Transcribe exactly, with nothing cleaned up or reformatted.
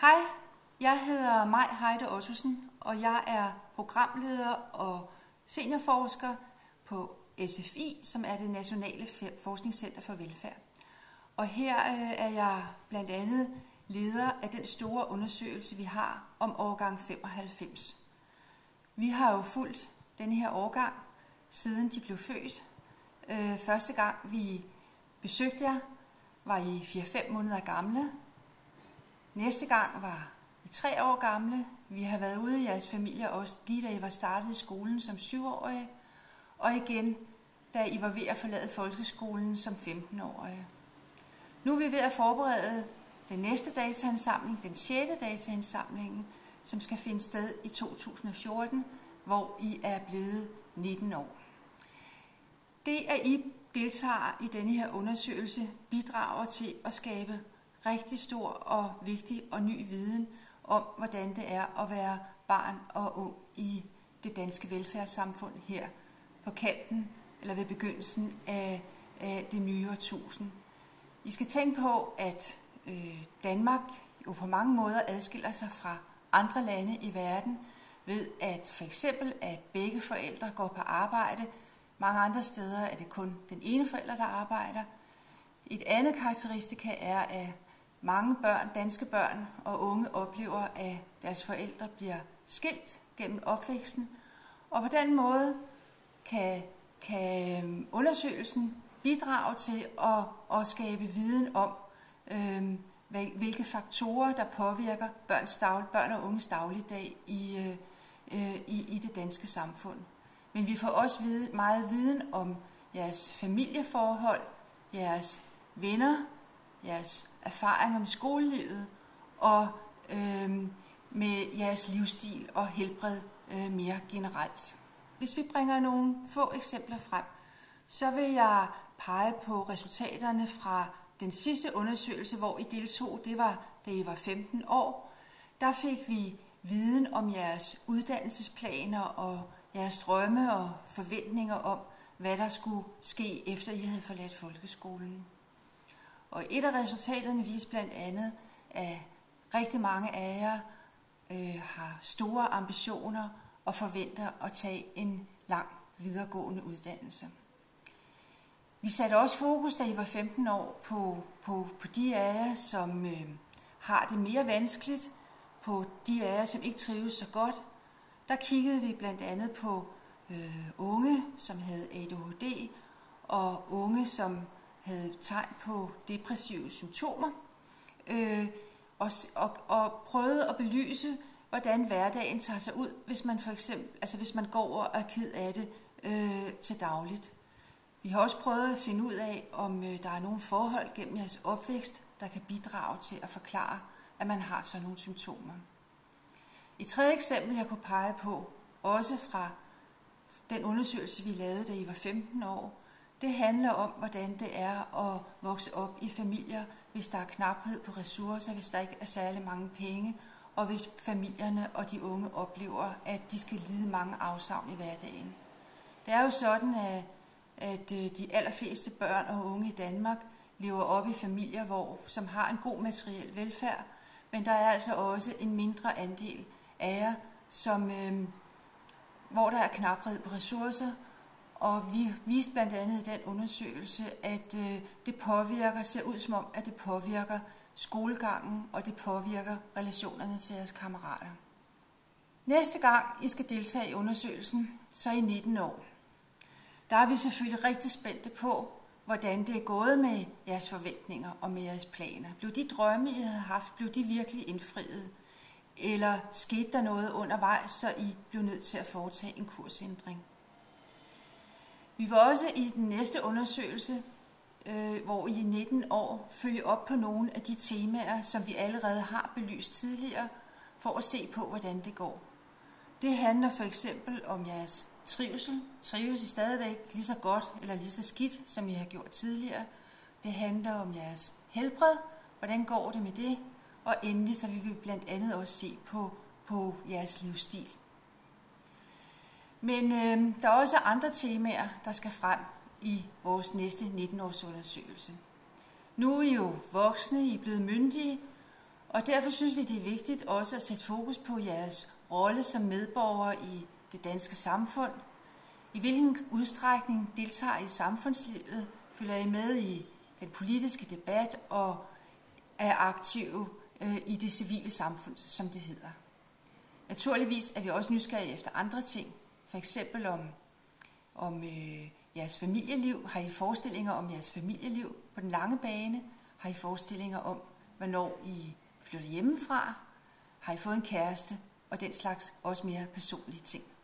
Hej, jeg hedder Maj Heide Ottosen, og jeg er programleder og seniorforsker på S F I, som er det Nationale Forskningscenter for Velfærd. Og her er jeg blandt andet leder af den store undersøgelse, vi har om årgang femoghalvfems. Vi har jo fulgt denne her årgang, siden de blev født. Første gang vi besøgte jer, var I fire fem måneder gamle. Næste gang var I tre år gamle. Vi har været ude i jeres familier også lige da I var startet i skolen som syvårige. Og igen, da I var ved at forlade folkeskolen som femten-årige. Nu er vi ved at forberede den næste dataindsamling, den sjette dataindsamling, som skal finde sted i to tusind og fjorten, hvor I er blevet nitten år. Det, at I deltager i denne her undersøgelse, bidrager til at skabe rigtig stor og vigtig og ny viden om, hvordan det er at være barn og ung i det danske velfærdssamfund her på kanten eller ved begyndelsen af, af det nye årtusind. I skal tænke på, at øh, Danmark jo på mange måder adskiller sig fra andre lande i verden ved, at for eksempel at begge forældre går på arbejde. Mange andre steder er det kun den ene forælder, der arbejder. Et andet karakteristika er, at mange børn, danske børn og unge oplever, at deres forældre bliver skilt gennem opvæksten. Og på den måde kan, kan undersøgelsen bidrage til at, at skabe viden om, øh, hvilke faktorer, der påvirker børns dag, børn og unges dagligdag i, øh, i, i det danske samfund. Men vi får også vide, meget viden om jeres familieforhold, jeres venner, jeres erfaringer med skolelivet og øh, med jeres livsstil og helbred øh, mere generelt. Hvis vi bringer nogle få eksempler frem, så vil jeg pege på resultaterne fra den sidste undersøgelse, hvor I deltog. Det var, da I var femten år. Der fik vi viden om jeres uddannelsesplaner og jeres drømme og forventninger om, hvad der skulle ske, efter I havde forladt folkeskolen. Og et af resultaterne viste blandt andet, at rigtig mange af jer øh, har store ambitioner og forventer at tage en lang videregående uddannelse. Vi satte også fokus, da I var femten år, på, på, på de af jer, som øh, har det mere vanskeligt, på de af jer, som ikke trives så godt. Der kiggede vi blandt andet på øh, unge, som havde A D H D, og unge, som havde tegn på depressive symptomer, øh, og, og, og prøvede at belyse, hvordan hverdagen tager sig ud, hvis man for eksempel, altså hvis man går og er ked af det øh, til dagligt. Vi har også prøvet at finde ud af, om øh, der er nogle forhold gennem jeres opvækst, der kan bidrage til at forklare, at man har sådan nogle symptomer. Et tredje eksempel, jeg kunne pege på, også fra den undersøgelse, vi lavede, da I var femten år, det handler om, hvordan det er at vokse op i familier, hvis der er knaphed på ressourcer, hvis der ikke er særlig mange penge, og hvis familierne og de unge oplever, at de skal lide mange afsavn i hverdagen. Det er jo sådan, at, at de allerfleste børn og unge i Danmark lever op i familier, hvor, som har en god materiel velfærd, men der er altså også en mindre andel af jer, som, øh, hvor der er knaphed på ressourcer. Og vi viste blandt andet i den undersøgelse, at øh, det påvirker, ser ud som om, at det påvirker skolegangen, og det påvirker relationerne til jeres kammerater. Næste gang I skal deltage i undersøgelsen, så er I nitten år. Der er vi selvfølgelig rigtig spændte på, hvordan det er gået med jeres forventninger og med jeres planer. Blev de drømme, I havde haft, blev de virkelig indfriet? Eller skete der noget undervejs, så I blev nødt til at foretage en kursændring? Vi vil også i den næste undersøgelse, øh, hvor I i nitten år følge op på nogle af de temaer, som vi allerede har belyst tidligere, for at se på, hvordan det går. Det handler for eksempel om jeres trivsel. Trives I stadigvæk lige så godt eller lige så skidt, som I har gjort tidligere. Det handler om jeres helbred. Hvordan går det med det? Og endelig så vil vi blandt andet også se på, på jeres livsstil. Men øh, der er også andre temaer, der skal frem i vores næste nitten-års undersøgelse. Nu er I jo voksne, I er blevet myndige, Og derfor synes vi, det er vigtigt også at sætte fokus på jeres rolle som medborgere i det danske samfund. I hvilken udstrækning deltager I samfundslivet, følger I med i den politiske debat og er aktive øh, i det civile samfund, som det hedder. Naturligvis er vi også nysgerrige efter andre ting, for eksempel om, om øh, jeres familieliv. Har I forestillinger om jeres familieliv på den lange bane? Har I forestillinger om, hvornår I flytter hjemmefra? Har I fået en kæreste? Og den slags også mere personlige ting.